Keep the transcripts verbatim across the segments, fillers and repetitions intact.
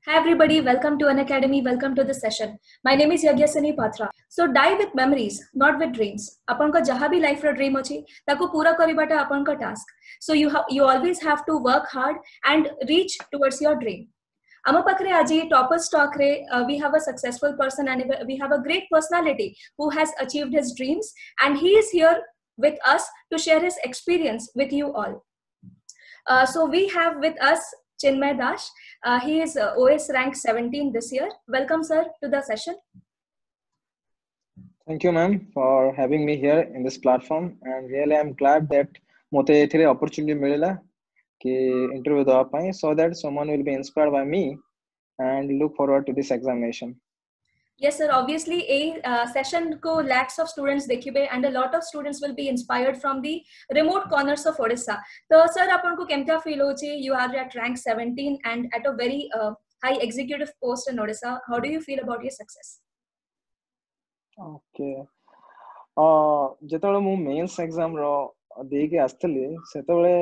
Hi everybody, welcome to Unacademy, welcome to the session. My name is Yagyasini Patra. So die with memories, not with dreams. अपन को जहाँ भी life रा dream अच्छी, ताको पूरा करीबाटा अपन का task. So you have you always have to work hard and reach towards your dream. Ama pakre aji toppers talk re uh, we have a successful person and we have a great personality who has achieved his dreams and he is here with us to share his experience with you all. Uh, so we have with us Chinmay Dash. Uh, he is uh, O S rank seventeen this year. Welcome, sir, to the session. Thank you, ma'am, for having me here in this platform. And really, I'm glad that mote ethire opportunity milila ki interview deba pai, so that someone will be inspired by me and look forward to this examination. Yes, sir. Obviously, a uh, session ko lakhs of students dekhibe and a lot of students will be inspired from the remote corners of Odisha. So, sir, apan ko kemta feel hoche? You are at rank seventeen and at a very uh, high executive post in Odisha. How do you feel about your success? Okay. Uh, ଯେତେବେଳେ ମୁଁ mens exam ର ଦେଇକି ଆସିଥିଲି ସେତେବେଳେ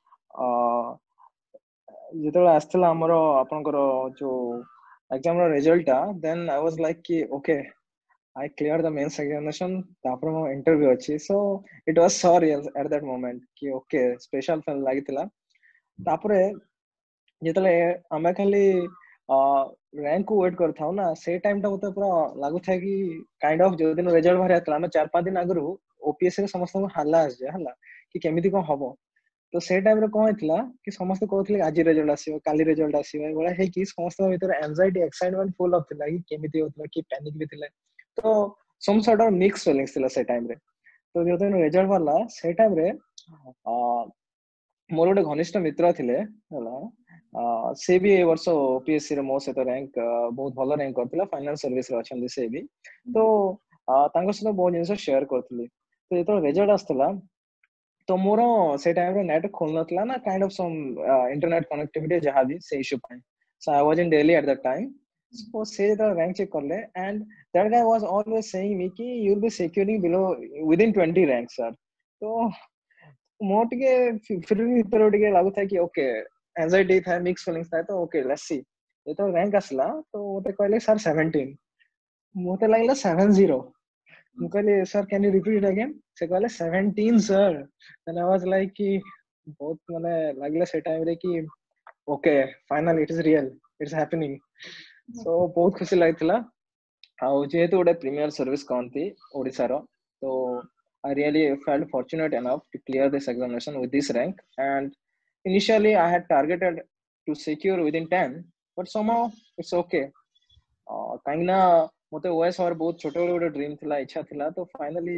ଯେତେବେଳେ ଆସିଥିଲା ଆମର ଆପଣଙ୍କର ଯୋଉ exam result ta, then I was like ki, okay, I cleared the mains examination, tapre mo interview achi. So it was surreal at that moment ki okay, special feel lagitila. Tapre jetale ame khali rank ko wait karthau na, se time ta mate pura lagu tha ki kind of jo din result bhari atla ame four five din agaru O P S C re samast ko halla asje hala ki kemiti kon hobo. तो से time रे कोन हितला कि समस्त कहथले आज result आसीबो काली result आसीबो एबोला हे कि समस्त भीतर एंजाइटी एक्साइटमेंट फुल ऑफ थिला कि केमिति होतला कि पैनिक भी थिले तो some sort of mix feelings थिला से टाइम रे तो जो दिन रिजल्ट वाला से टाइम रे अ मोर गोटे घनिष्ठ मित्र थिले हला अ से भी ए वर्ष ओपीएससी रे मो से तो रैंक बहुत भलो रैंक करथिला फाइनेंस सर्विस रे अछन से भी तो तांको से बहुत जिंस शेयर करथिली तो ये तो रिजल्ट आस्तला तो मोर से टाइम रे नेट खोल नथला ना kind of some internet connectivity जहां भी से इशू पाए so I was in Delhi at that time so से द रैंक चेक करले and that guy was always saying me कि you will be securing below within twenty rank sir तो मो टिके फिर भी भीतर टिके लागु था कि ओके एंजाइटी था मिक्स फीलिंग्स था तो ओके लेट्स सी ये तो रैंक असला तो मोते कहले सर seventeen मोते लागला seventy मुकले sir can you repeat it again से कहले seventeen sir then I was like कि बहुत माने लागले से टाइम रे कि okay finally it is real it's happening so बहुत खुशी लागथिला आ जेहेतु ओडे प्रीमियर सर्विस कांती ओडिसा रो तो I really felt fortunate enough to clear this examination with this rank and initially I had targeted to secure within ten but somehow it's okay uh, काइना मते ओएस और बहुत छोटे बड़े ड्रीम थिला इच्छा थिला तो फाइनली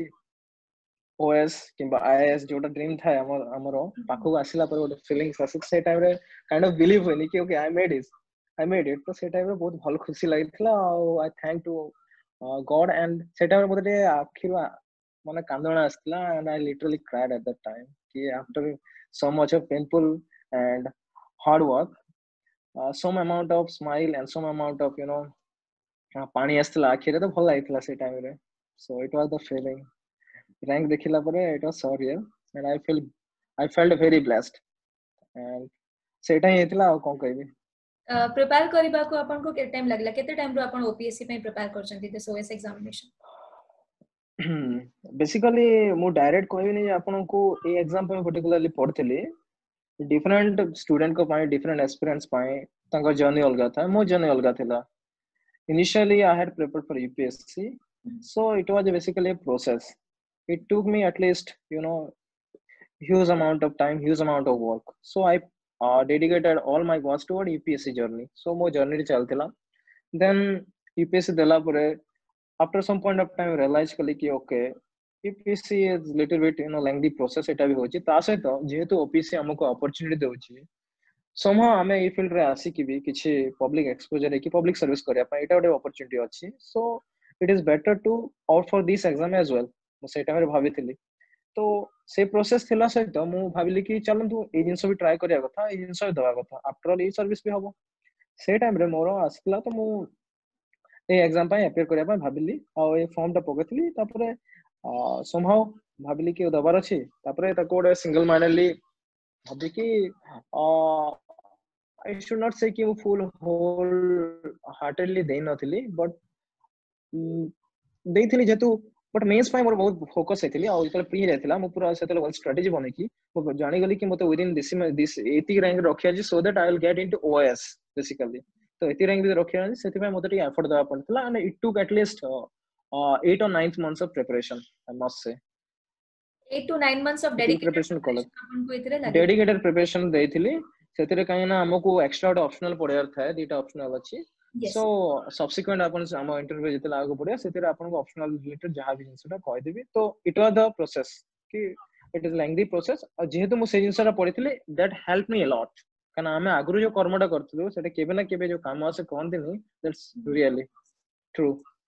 ओएस किंबा आईएएस जोटा ड्रीम था हमर हमरो पाखो आसिला पर गोटे फीलिंग्स आसी से टाइम रे काइंड ऑफ बिलीव होनी कि okay I made it I made it तो से टाइम रे बहुत भल खुशी लागितला I thank to God and से टाइम रे मते आखिर माने कांदणा आसला and I literally cried at that time कि after so much of painful and hard work some amount of smile and some amount of you know पानी आसला आखिर तो भल लागितला से टाइम रे so it was the feeling rank देखिला परे it was surreal and I feel I felt very blessed and सेटा ही हेतला कोन कहबी प्रिपेयर करिबा को आपन को के टाइम लागला केते टाइम रो आपन ओपीएससी पे प्रिपेयर करछंती दिस ओएस एग्जामिनेशन बेसिकली मु डायरेक्ट कहबी नै आपन को ए एग्जाम पे पर्टिकुलरली पढथली डिफरेंट स्टूडेंट को पाए डिफरेंट एक्सपीरियंस पाए तांको जर्नी अलगा था मो जर्नी अलगा थिला initially I had prepared for U P S C so it was basically a process it took me at least you know huge amount of time huge amount of work so I uh, dedicated all my work toward U P S C journey so mo journey रे चलथिला then U P S C देला परे after some point of time realize कली कि okay U P S C is little bit you know lengthy process एटा भी होची ता सहित जेहेतु O P S C हमको opportunity देउची somehow आमे ए फील्ड रे आसी कि भी किछि पब्लिक एक्सपोजर कि पब्लिक सर्विस करिया पा एटा ओटे opportunity अछि so it is better to opt for this exam as well मो से टाइम रे भाबिथिली तो से प्रोसेस थिला सहित मु भाबिली कि चलंतु ए जिंस भी ट्राई करिया कथा ए जिंस भी दवा कथा आफ्टर ऑल ए सर्विस भी हबो से टाइम रे मोर आसला तो मु ए एग्जाम पय अपियर करिया पय भाबिली आ ए फॉर्म ता पकेथली तापरे समहाउ भाबिली कि दबार अछि तापरे त कोड सिंगल माइंडली भाबी कि I should not say कि वो full whole heartedly देई नथिली but ଦେଇଥିଲି जेतु बट मेंस पाई मोर बहुत फोकस हेतिली आ जेतले प्री रहथिला मो पूरा सेतले वन स्ट्रेटजी बने की मो जानि गली कि मते within this this eighty rank रखिया जी so that I will get into OS basically तो एटी रैंक भी रखिया जी सेति पाई मते टी एफर्ट देबा पड़तला and it took at least eight or nine months of preparation I must say eight to nine months of dedicated preparation college आपनको इतरे लगे dedicated preparation देइथिली सेतिरे काई ना हमको एक्स्ट्रा ऑप्शनल पड़ियार था दीटा ऑप्शनल अछि Yes. So subsequent अपन हम इंटरव्यू जेते लागो पड़िया सेतिरे आपन को ऑप्शनल रिलेटेड जहां भी जिंसटा कहि देबी तो इट वाज द प्रोसेस कि इट इज लेंथी प्रोसेस और जेहेतु मु से जिंसटा पढिथिले that help me a lot काना हमें आगुरु जो कर्मटा करथलो सेटा केबे ना केबे जो काम आसे कहंती नहीं दैट्स रियली ट्रू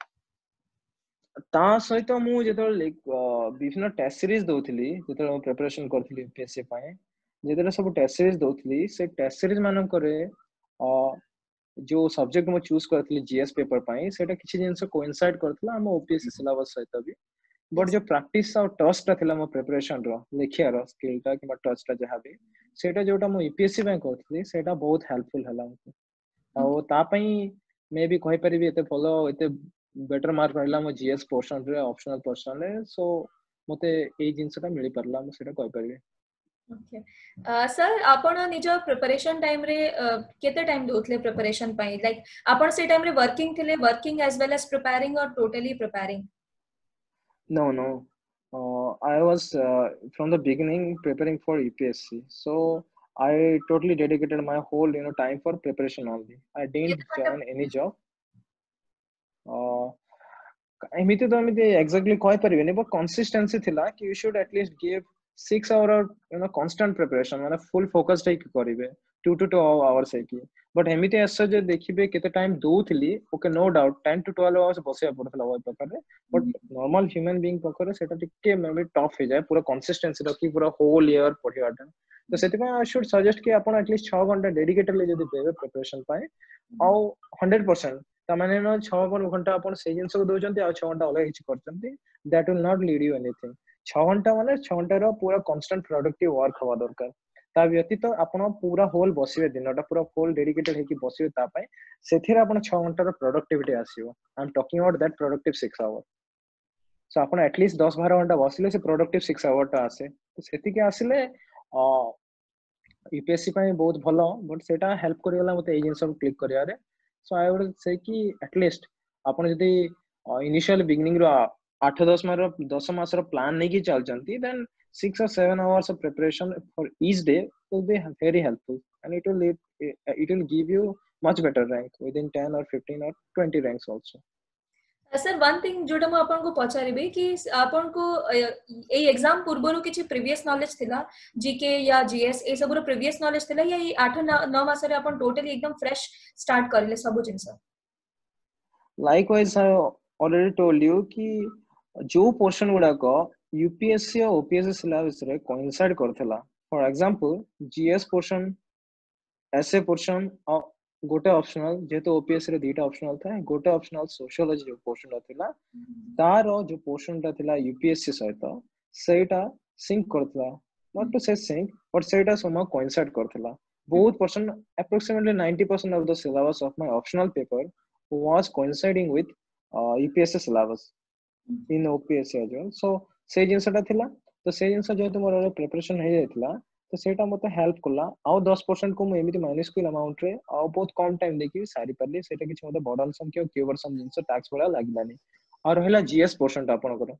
ता सहित मु जेतो विभिन्न टेस्ट सीरीज दोथिली जेतो प्रिपरेशन करथिली यूपीएससी पाए जेतो सब टेस्ट सीरीज दोथिली से टेस्ट सीरीज मानन करे अ जो सब्जेक्ट मु चूज करथली जीएस पेपर पाई सेटा किछि जिंस कोइंसाइड करथला हम ओपीएससी सिलेबस सहित भी बट जो प्रैक्टिस और ट्रस्ट थला मो प्रिपरेशन रो लेखिया रो स्किल ता कि ट्रस्ट जहा भी सेटा जोटा मु यूपीएससी में करथली सेटा बहुत हेल्पफुल हला हमको और ता पई मे भी कहि परिबी एते फॉलो एते बेटर मार्क रहला मो जीएस पोर्शन रे ऑप्शनल पोर्शन रे सो मते ए जिंसटा मिली परला मु सेटा कहि परिबी ओके सर आपण निज प्रिपरेशन टाइम रे केते टाइम दोथले प्रिपरेशन पई लाइक आपण से टाइम रे वर्किंग थिले working as well as preparing और totally preparing no no uh, I was uh, from the beginning preparing for U P S C so I totally dedicated my whole you know time for preparation only I didn't join any job uh, एमिति तो एमिति exactly कहि परिबेनी but consistency थिला कि you should at least give six hour you know constant preparation माने full focus टे करिवे two to two hours है कि बट एमिति ऐसा जे देखिबे केते टाइम दोथली okay no doubt ten to twelve hours बसिया पड़थला ओय प्रकार रे बट नॉर्मल ह्यूमन बीइंग प्रकार सेटा टिके मे टफ हो जाए पूरा कंसिस्टेंसी रखी पूरा होल ईयर पढियाटा तो सेति में आई शुड सजेस्ट कि आपण एटलीस्ट six घंटा डेडिकेटेडली जदी देबे प्रिपरेशन पाए आ one hundred percent ता माने न six घंटा आपण से जिंस को दोचंती आ six घंटा अलग हिच करचंती that will not lead you anything six घंटा माने six घंटा रो पूरा कांस्टेंट प्रोडक्टिव वर्क हवा दरकार ता व्यतीत आपण पूरा होल बसिबे दिनटा पूरा होल डेडिकेटेड है कि बसिबे ता पय सेथिरे आपण six घंटा रो प्रोडक्टिविटी आसीबो I am talking about that productive six hour so आपण एटलीस्ट ten twelve घंटा बसिले से प्रोडक्टिव six आवर ता आसे तो सेति के आसिले अ यूपीएससी पय बहुत भलो बट सेटा हेल्प करियला मते ए जिंस सब क्लिक करिया रे सो आई वुड से कि एटलीस्ट आपण जदी इनिशियल बिगिनिंग रो eight ten मास रो ten मास रो प्लान नै कि चल चंती then six or seven hours of preparation for each day will be very helpful and it will lead, it will give you much better rank within ten or fifteen or twenty ranks also sir one thing जोटा मु आपन को पचारिबे कि आपन को ए exam पूर्वरु किछि प्रीवियस नॉलेज थिला जीके या जीएस ए सबरो प्रीवियस नॉलेज थिला या eight nine मास रे आपन टोटली एकदम फ्रेश स्टार्ट करले सब जिंस likewise I already told you कि जो पोर्शन गुडा को यूपीएससी और ओपीएससी सिलेबस रे कोइंसाइड करथला for example GS portion essay portion और गोटे ऑप्शनल जेतो ओपीएससी रे दीटा ऑप्शनल था गोटे ऑप्शनल सोशियोलॉजी जो पोर्शन थिला तार जो पोर्शन ता थिला यूपीएससी सहित सेटा सिंक करथला not to say sync but सेटा सम कोइंसाइड करथला बहुत percent approximately ninety percent of the syllabus of my optional paper was coinciding with uh, U P S C syllabus in O P S C as well so से जिंसटा थिला तो से जिंस जेतु मोर preparation हे जायतला तो सेटा मते help करला आ ten percent को मु एमिति माइनस को अमाउंट रे आ बहुत कम टाइम देखि सारी परली सेटा किछ मते बडन सम के क्यूबर सम जिंस टैक्स वाला लागलानी और रहला जीएस पोर्शन आपन कर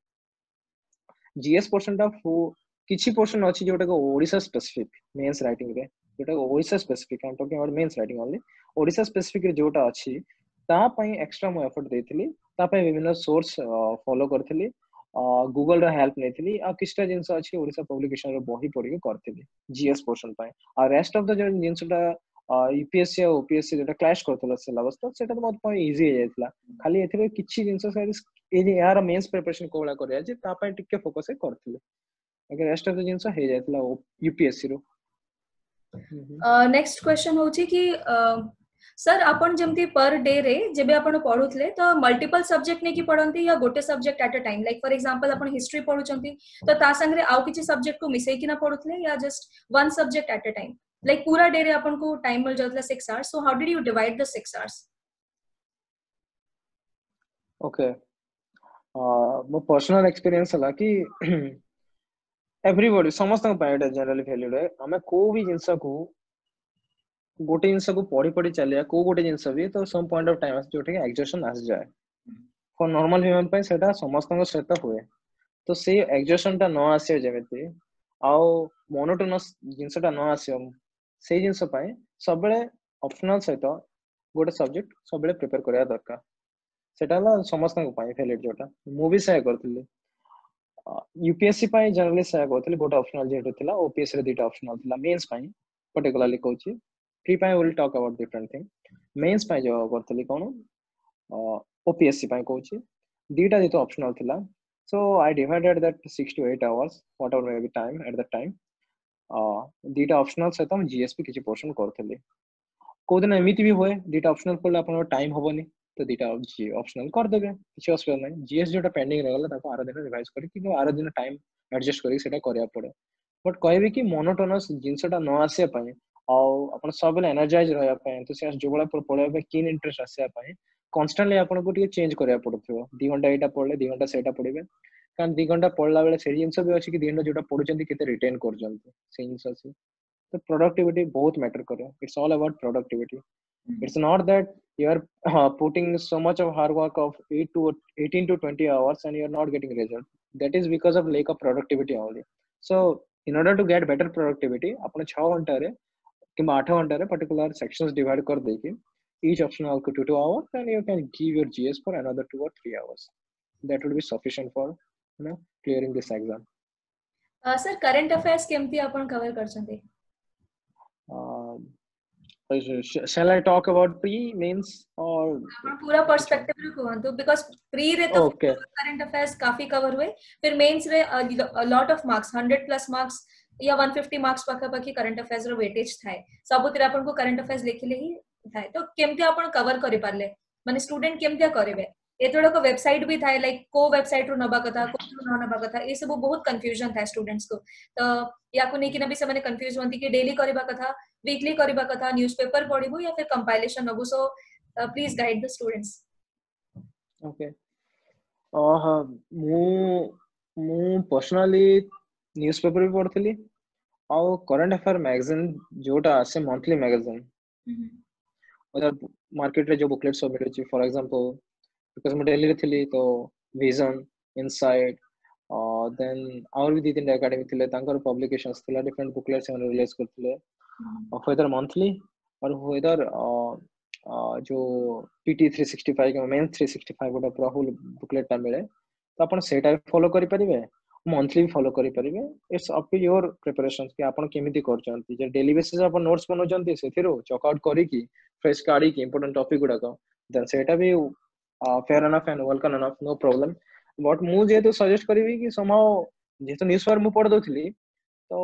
जीएस पोर्शन टा किछि पोर्शन अछि जोटा को ओडिसा स्पेसिफिक मेंस राइटिंग रे जोटा को ओडिसा स्पेसिफिक हम talking about mains writing only Odisha specific रे जोटा अछि ता पई एक्स्ट्रा मु एफर्ट देथिली ता पई विभिन्न सोर्स फॉलो करथिली गूगल रा हेल्प नेथिली आ किछटा जिंस अछि ओडिसा पब्लिकेशन रो बही पढि के करथिली जीएस पोर्शन पई आ रेस्ट ऑफ द जो जिंसटा यूपीएससी और ओपीएससी जेटा क्लैश करथला सिलेबस तो सेटा बहुत पई इजी हो जायतला खाली एथिरे किछि जिंस ए जे यार मेंस प्रिपरेशन कोला करिया जे ता पई टिके फोकस करथिले अगर रेस्ट ऑफ द जिंस हे जायतला यूपीएससी रो नेक्स्ट क्वेश्चन होची कि सर आपण जेमती पर डे रे जेबे आपण पढुथले तो मल्टीपल सब्जेक्ट ने की पढंती या गोटे subject at a time like for example आपण हिस्ट्री पढुचंती तो ता संगे आउ किछि सब्जेक्ट को मिसै कि ना पढुथले या just one subject at a time like पूरा डे रे अपन को टाइम मिल जाता six hours, so how did you divide the six hours? Okay, मो पर्सनल एक्सपीरियंस हला कि एवरीबॉडी समस्त ପାଇଁ ଏଟା जनरली वैल्यूड है। हमें को भी जिंस को गोटे जिंस को पढ़ी पढ़ी चलिया को गोटे जिंस भी तो सम पॉइंट ऑफ टाइम जोटे कि एग्जॉशन आस जाए। फॉर नॉर्मल ह्यूमन पे सेटा समस्त को सहित हुए, तो से एग्जॉशन टा न आसे जेमिति आउ मोनोटोनस जिंसटा न आसे से जिंस पे सब बेले ऑप्शनल सहित गोटे सब्जेक्ट सब बेले प्रिपेयर करिया दरकार। सेटा ला समस्त को पाए वैलिड जोटा मु भी सहाय करथली। यूपीएससी पाई जनरली सहाय करथली, गोटे ऑप्शनल जेटो थिला, ओपीएससी रे दुटा ऑप्शनल थिला। मेंस पाई पर्टिकुलरली कहूची, प्री पाई will talk about different thing. Mains पाई जो करथली कोन ओपीएससी पाई कहूची दुटा जेतो ऑप्शनल थिला। So I divided that six to eight hours whatever may be time at that time. दुटा ऑप्शनल सहित हम जीएसपी किछि पोर्शन करथली। को दिन एमिति भी होए दुटा ऑप्शनल पढ़ले आपन टाइम होबनी तो दुटा ऑप्शनल कर देबे, किछि असुविधा नहीं। जीएस जोटा पेंडिंग रहला ताको आरो दिन रिवाइज करी कि आरो दिन टाइम एडजस्ट करी सेटा करिया पड़े। बट कहबे कि मोनोटोनस जिंसटा न आसे पई आ अपन सब एनर्जाइज रहया पई एंथुसियास्ट जो बला पढ़े पे कीन इंटरेस्ट आसे पई कांस्टेंटली आपन को टिके चेंज करिया पड़थो। दो घंटा एटा पढ़ले दो घंटा सेटा पढ़िबे, कारण दो घंटा पढ़ला बेले से जिंस भी अछि कि दो घंटा जोटा पढुचंती केते रिटेन करजंती से जिंस अछि। तो प्रोडक्टिविटी बहुत मैटर करे। It's all about productivity. It's not that you are uh, putting so much of hard work of eight to eighteen to twenty hours and you're not getting result. That is because of lack of productivity only. So in order to get better productivity, अपने छह घंटे रे कि आठ घंटे रे particular sections divide कर देके each optional को two two hours and you can give your G S for another two or three hours. That would be sufficient for you know clearing this exam. Sir current affairs केमती अपन cover करछंती? Uh, shall I talk about pre means or अपन पूरा perspective रे कहंतु, because pre रे तो okay current affairs काफी कवर हुए, फिर मेंस रे lot of marks hundred plus marks या वन फिफ्टी मार्क्स पाखा पाखी करंट अफेयर्स रो वेटेज थाए। सबुतिर अपन को करंट अफेयर्स लेखिले ही थाए। तो केमती अपन कवर करि पारले, माने स्टूडेंट केमती करबे? एतोडा को वेबसाइट भी थाए, लाइक को वेबसाइट रो नबा कथा को न नबा कथा, ए सब बहुत कंफ्यूजन था स्टूडेंट्स को। तो या को नेकी ना भी से माने कंफ्यूज होंती कि डेली करबा कथा, वीकली करबा कथा, न्यूज़पेपर पढिबो या फिर कंपाइलेशन नबो। So Uh, please guide the students. Okay. Uh, ମୁଁ ମୁଁ पर्सनली न्यूज़पेपर भी पढ़थली और करंट अफेयर मैगजीन जोटा आसे मंथली मैगजीन उधर मार्केट रे जो बुकलेट सब मिलुची। फॉर एग्जांपल बिकॉज़ मैं दिल्ली रे थली तो विजन, इनसाइट और देन और भी दो तीन एकेडमी थिले तांकर पब्लिकेशंस थिला, डिफरेंट बुकलेट्स हम रिलीज करथिले और वेदर मंथली और वेदर जो पीटी थ्री सिक्सटी फाइव के मेंस थ्री सिक्सटी फाइव गोटा पूरा होल बुकलेट टा मिले तो अपन सेटा फॉलो करि परिबे, मंथली भी फॉलो करि परिबे। It's up to your preparation कि अपन केमिति करचंती। जे डेली बेसिस अपन नोट्स बनोचंती सेथिरो चेक आउट करी कि फ्रेश काडी कि इंपोर्टेंट टॉपिक गुडा को देन सेटा भी fair enough and welcome enough, no problem. But मु जे तो सजेस्ट करबी कि समहाउ जेतो न्यूज़पेपर मु पढ दोथली तो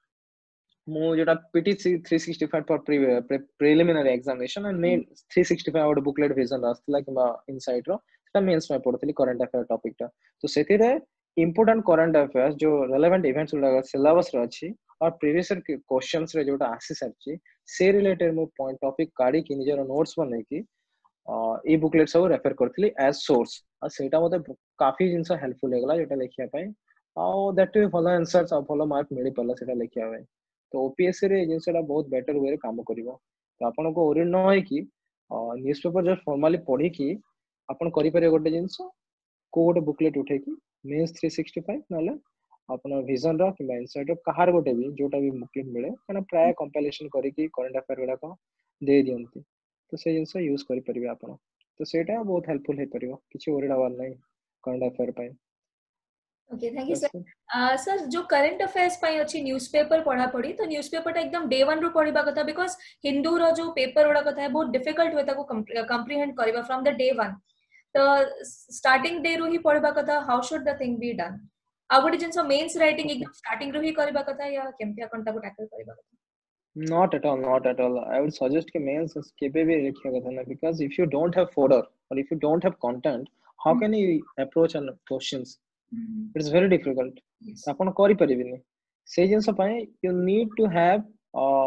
मु जोटा PT three sixty five for preliminary examination and main three sixty five गोटे बुकलेट विजन आसला कि इनसाइट रो सेटा मेंस में पढथली करंट अफेयर टॉपिक टा। तो सेति रे इंपोर्टेंट करंट अफेयर्स जो रेलेवेंट इवेंट्स गुडा सिलेबस रे अछि और प्रीवियस ईयर के क्वेश्चंस रे जोटा आसी सरछि से रिलेटेड मु पॉइंट टॉपिक काडी कि निजर नोट्स बनै कि ए बुकलेट सब रेफर करथली एज सोर्स और सेटा मते काफी जिंस हेल्पफुल हेगला जेटा लेखिया पई और दैट टू फॉलो आंसर्स और फॉलो मार्क मिली पल्ला सेटा लेखिया पई। तो ओपीएससी रे जिनसेटा बहुत बेटर वे रे काम करिवो। तो आपन को ओरिन न होय कि न्यूज़पेपर जस्ट फॉर्मली पढी कि आपन करि पारे गोटे जिंस को गोटे बुकलेट उठे कि मेंस थ्री सिक्सटी फाइव नाले आपन विजन रो कि इनसाइट रो कहार गोटे भी जोटा भी बुकलेट मिले कना प्राय कंपाइलेशन करी कि करंट अफेयर गुडा को दे दियंती। तो से जिंस यूज करि परिबे आपन। तो सेटा बहुत हेल्पफुल हे परिबो, किछि ओरिड आवर नै करंट अफेयर पई। Okay, thank you sir. Sir जो करंट अफेयर्स पाई अछि न्यूज़पेपर पढ़ा पड़ी, तो न्यूज़पेपर टा एकदम डे वन रो पढ़िबा कथा, बिकॉज़ हिंदू रो जो पेपर ओडा कथा है बहुत डिफिकल्ट होता को कंप्रीहेंड करबा फ्रॉम द डे वन। तो स्टार्टिंग डे रो ही पढ़िबा कथा, how should the thing be done? आ गोटे जिंस मेंस राइटिंग एकदम स्टार्टिंग रो ही करबा कथा या केमती अकन ताको टैकल करबा कथा? Not at all, not at all. I would suggest कि mains केबे भी लिखिया कथा ना, because if you don't have fodder or if you don't have content, how can you approach and questions? It's very difficult. Yes. अपन करि परिबिनी से जिंस पय you need to have uh,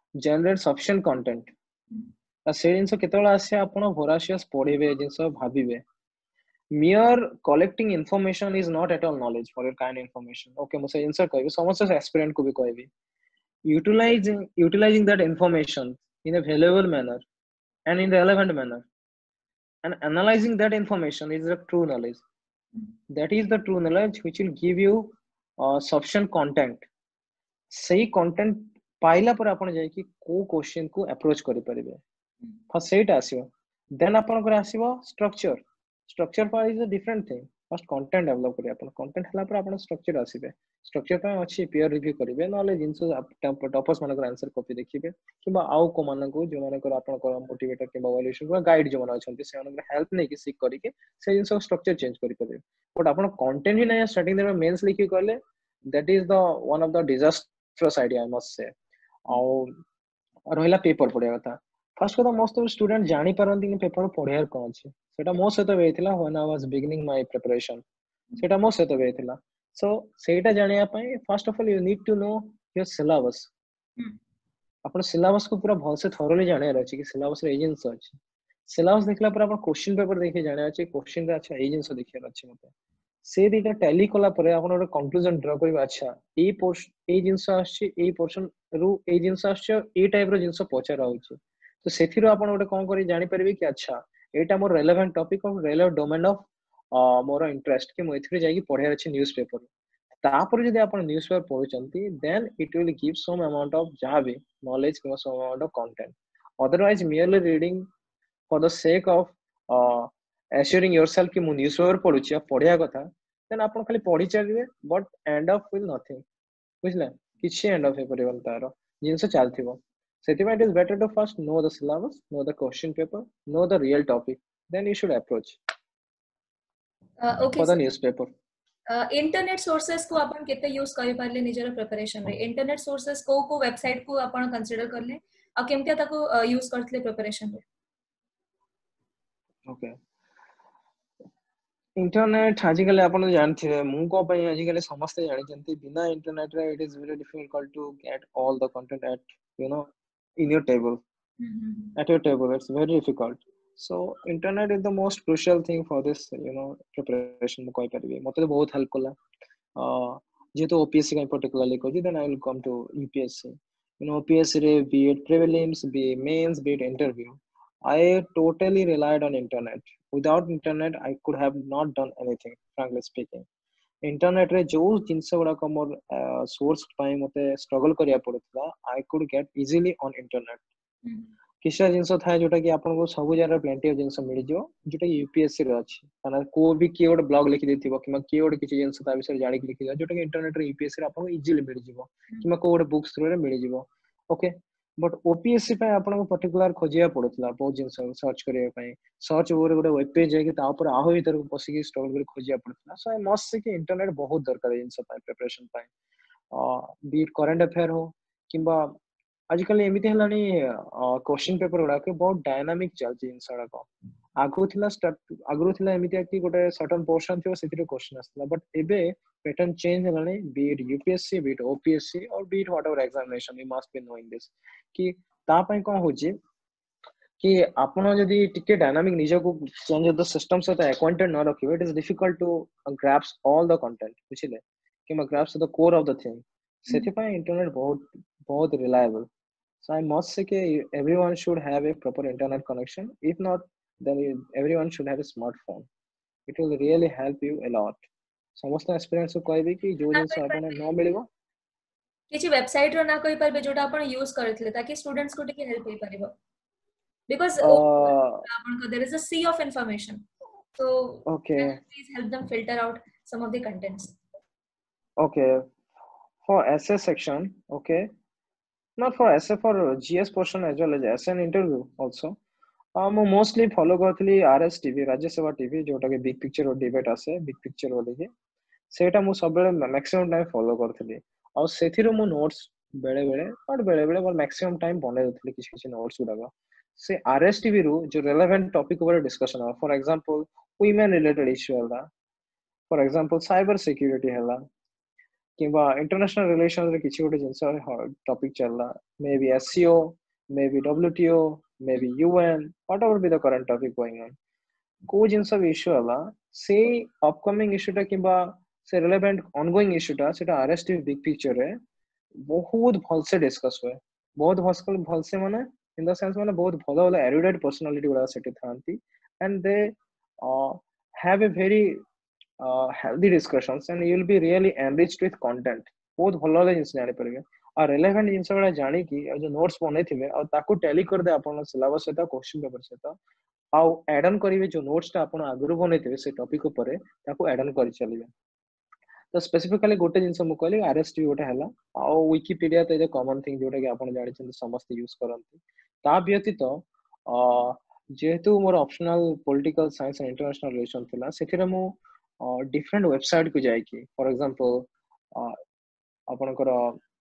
generate sufficient content ता से जिंस केतला आसे आपण voracious पढिबे jeans भाबिबे mere collecting information is not at all knowledge for your kind information okay मुसे जिंस कहबे समस्त aspirant को भी कहबे utilizing utilizing that information in a valuable manner and in relevant manner and analyzing that information is the true knowledge that is the true knowledge which will give you uh, sufficient content सही content पाइला पर आपण जाय कि को question को approach करि परिबे फर्स्ट सेट आसीबो देन आपण को आसीबो स्ट्रक्चर स्ट्रक्चर पर is a different thing first content develop करिया आपण कंटेंट हला पर आपण स्ट्रक्चर आसीबे स्ट्रक्चर पर अछि पीयर रिव्यू करिवे नॉलेज जिंसो टॉपर्स मानकर आंसर कॉपी देखिबे किबा आउ को मानन को जो माने को आपण को मोटिवेटर किबा वैल्यूएशन को गाइड जो माने अछंती से मानकर हेल्प नै कि सीख करि के से जिंसो स्ट्रक्चर चेंज करि परिबे बट आपण कंटेंट ही नै स्टार्टिंग देर मेंस लिखि करले that is the one of the disastrous idea I must say आ रहिला पेपर पढिया कथा फर्स्ट कथा मोस्ट ऑफ स्टूडेंट जानि परंती कि पेपर पढियार कोन अछि सेटा मो सहित बेथिला when I was beginning my preparation सेटा मो सहित बेथिला सो सेटा जानिया पय first of all you need to know your syllabus अपन सिलेबस को पूरा भल से थोरली जानिया रहछि कि सिलेबस रे एजेंस अछि सिलेबस देखला पर अपन क्वेश्चन पेपर देखि जानिया अछि क्वेश्चन रे अच्छा एजेंस देखिया अछि मते से दिटा टैली कला पर अपन एक कंक्लूजन ड्रा करबा अच्छा ए पोर्शन ए जिंस अछि ए पोर्शन रु ए जिंस अछि ए टाइप रो जिंस पचारा होछि तो सेथिरो आपण ओटे कोन करी जानि परबे कि अच्छा एटा मोर relevant topic of relevant domain of मोर इंटरेस्ट कि मो एथिरे जाई कि पढिया अछि न्यूज़पेपर तापर जदि आपण न्यूज़पेपर पढुचंती then it will give some amount of जहाबी नॉलेज कि some amount of content otherwise merely reading for the sake of assuring yourself कि मो न्यूज़पेपर पढुछि पढिया कथा देन आपण खाली पढि चलिबे but end of will nothing बुझले किछि एंड ऑफ हे परिबल तारो जिंस चलथिबो सेटिवा it is better to first know the syllabus know the question paper know the real topic then you should approach uh, okay for the sir. newspaper internet sources को अपन केते यूज करि पारले निजर प्रिपरेशन रे इंटरनेट सोर्सेस को को website को अपन consider करले आ केमते ताको यूज करथले प्रिपरेशन रे ओके इंटरनेट आजिकल आपण जानथिबे मु को पय आजिकल समस्त जानि जंती बिना इंटरनेट रे it is very difficult to get all the content at you know in your table mm-hmm. at your table it's very difficult so internet is the most crucial thing for this you know preparation mu koi paribe mate bahut help kala uh jeto opsc kai particularly koji then I will come to upsc you know opsc re be it prelims be mains be it interview I totally relied on internet without internet I could have not done anything frankly speaking internet रे जो जिंस गुडा को मोर source पाई मते struggle करिया पड़तला I could get easily on internet किसा जिंस था जोटा कि आपन को सब जरा प्लेंटी ऑफ जिंस मिल जो जोटा यूपीएससी रे अछि माने को भी कीवर्ड ब्लॉग लिखि देथिबो किमा कीवर्ड किछि जिंस ता विषय जानि लिखि दियो जोटा कि इंटरनेट रे यूपीएससी रे आपन को इजीली मिल जिवो किमा को ଗୋଟେ बुक्स थ्रू रे मिल जिवो ओके बट ओपीएससी पे आपन को पर्टिकुलर खोजिया पड़तला बहुत जिंस सर्च करिया पई सर्च ओवर गोटे वेब पेज जाके ता ऊपर आहो भीतर को पसिकी स्ट्रगल कर खोजिया पड़तला सो आई मस्ट से कि इंटरनेट बहुत दरकार है इन सब प्रिपरेशन पाई अ बी करंट अफेयर हो किबा आजिकल एमिति हलानी क्वेश्चन पेपर गुडा के बहुत डायनामिक चलछि इन सडा को आगु थिला स्टार्ट आगु थिला एमिति कि गोटे सर्टेन पोर्शन थियो सेतिरे क्वेश्चन आस्तला बट एबे पैटर्न चेंज हलानी be it UPSC be it OPSC और be it whatever examination you must be knowing this कि ता पई कोन होछि कि आपण जदि टिके डायनामिक निजे को चेंज द सिस्टम से एक्वाइंटेड न रखिबे it is difficult to grasp all the content बुझिले कि grasp the core of the thing सेति पई इंटरनेट बहुत बहुत reliable so I must say that everyone should have a proper internet connection if not then everyone should have a smartphone it will really help you a lot समस्त experience को कहबे कि जो जिंस आपण न मिलबो किछि वेबसाइट रो ना कहि परबे जोटा आपण यूज करथले ताकि स्टूडेंट्स को टिके हेल्प होई परबो because uh, there is a sea of information so okay please help them filter out some of the contents okay for essay section okay not for essay for gs portion as well as essay and interview also um mostly follow करथली RS TV Rajya Sabha TV जोटा के big picture और debate आसे big picture वाले के सेटा मु सब बेले मैक्सिमम टाइम फॉलो करथली और सेथिरो मु नोट्स बेले बेले और बेले बेले पर मैक्सिमम टाइम बने देथली किछ किछ नोट्स गुडा से आरएस टीवी रो जो रेलेवेंट टॉपिक ऊपर डिस्कशन हो for example women related issue हला फॉर एग्जांपल साइबर सिक्योरिटी हला किंबा इंटरनेशनल रिलेशंस रे किछि गोटे जिंस टॉपिक चलला may be SCO may be WTO may be UN whatever be the current topic going on को जिंस भी इश्यू हला से अपकमिंग इश्यूटा किंबा से रिलेवेंट ऑनगोइंग इश्यूटा सेटा आरएसटी बिग पिक्चर रे बहुत भल से डिस्कस हुए बहुत भल भल से माने इन द सेंस माने बहुत भलो भलो एरुडेट पर्सनालिटी गुडा सेठी थांती and they have a very healthy discussions and you will be really enriched with content बहुत भलो भलो जिंस जानि परबे आ रिलेवेंट जिंस गुडा जानि कि जो नोट्स बनै थिबे आ ताको टैली कर दे आपन सिलेबस सेटा क्वेश्चन पेपर सेटा आउ एड ऑन करिवे जो नोट्स ता आपन आगुरु बनै थिबे से टॉपिक ऊपर ताको एड ऑन करि चलिबे तो स्पेसिफिकली गोटे जिंस मु कहली आरएसटी गोटे हला आ विकिपीडिया तो ए कॉमन थिंग जोटा कि आपन जानि छन समस्त यूज करंती ता व्यतीत अ जेहेतु मोर optional political science and international relation थिला सेथिरे मु डिफरेंट वेबसाइट को जाय कि फॉर एग्जांपल आपन कर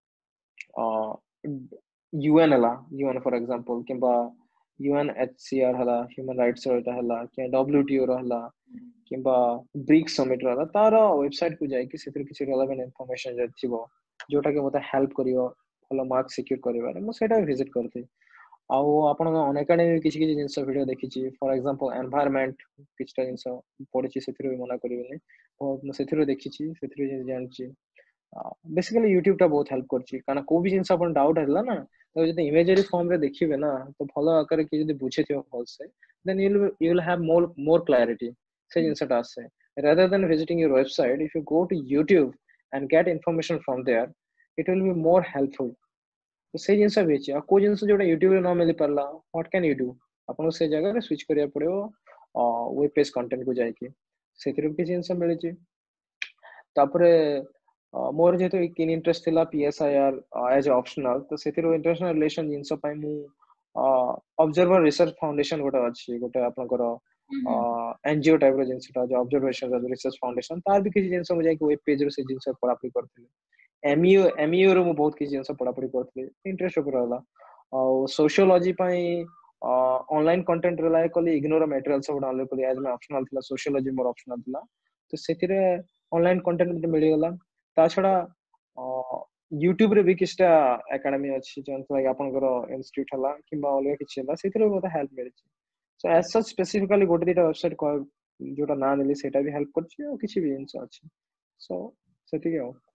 यूएन हला यूएन फॉर एग्जांपल किबा यूएनएचसीआर हला ह्यूमन राइट्स रेटा हला के डब्ल्यूटीओ रहला किंबा ब्रिक्स समिट रहला तार वेबसाइट को जाय कि सेतिर किछि रेलेवेंट इंफॉर्मेशन जे थिबो जोटा कि मते हेल्प करियो भलो मार्क सिक्योर करिवारे मु सेटा विजिट करथि आउ आपण अन एकेडमी किछि किछि जिंस वीडियो देखिछि फॉर एग्जांपल एनवायरनमेंट किछटा जिंस पढिछि सेतिर मना करिवेनी और मु सेतिर देखिछि सेतिर जानछि बेसिकली यूट्यूब टा बहुत हेल्प करछि काना को भी जिंस अपन डाउट हला ना तो जदि इमेजरी फॉर्म रे देखिबे ना तो भलो आकर कि जदि बुझे थियो फॉल से then you will you will have more more clarity से जिंसटा आसे rather than visiting your website if you go to YouTube and get information from there it will be more helpful तो से जिंस बेची आ को जिंस जोटा YouTube रे न मिली परला व्हाट कैन यू डू अपन से जगह रे स्विच करिया पड़ियो वेब पेज कंटेंट को जाय कि सेतिर भी जिंस मिले छी तापरे मोर जेतो किन इंटरेस्ट थिला पीएसआईआर एज ऑप्शनल तो सेतिर इंटरनेशनल रिलेशन जिंस पय मु ऑब्जर्वर रिसर्च फाउंडेशन गोटा अछि गोटा आपन करो एनजीओ टाइप रो जिंसटा जो ऑब्जर्वेशन रिसर्च फाउंडेशन तार भी किछि जिंस मुझे वेब पेज रो से जिंस पढ़ापढ़ी करथिले एमईओ एमईओ रो बहुत किछि जिंस पढ़ापढ़ी करथिले इंटरेस्ट ऊपर रहला और सोशियोलॉजी पय ऑनलाइन कंटेंट रिलाय कली इग्नोर मटेरियल सब डाउनलोड कली एज मैं ऑप्शनल थिला सोशियोलॉजी मोर ऑप्शनल थिला तो सेतिरे ऑनलाइन कंटेंट मते मिली गला ता छडा यूट्यूब रे भी किछटा एकेडमी अछि जन लाइक आपन करो इंस्टीट्यूट हला किबा अलग किछि हला सेतिरे बहुत हेल्प मिले छी सो एज सच स्पेसिफिकली गोटे दिटा वेबसाइट को जोटा ना नेली सेटा भी हेल्प करछि और किछि भी जिंस अछि सो सेति के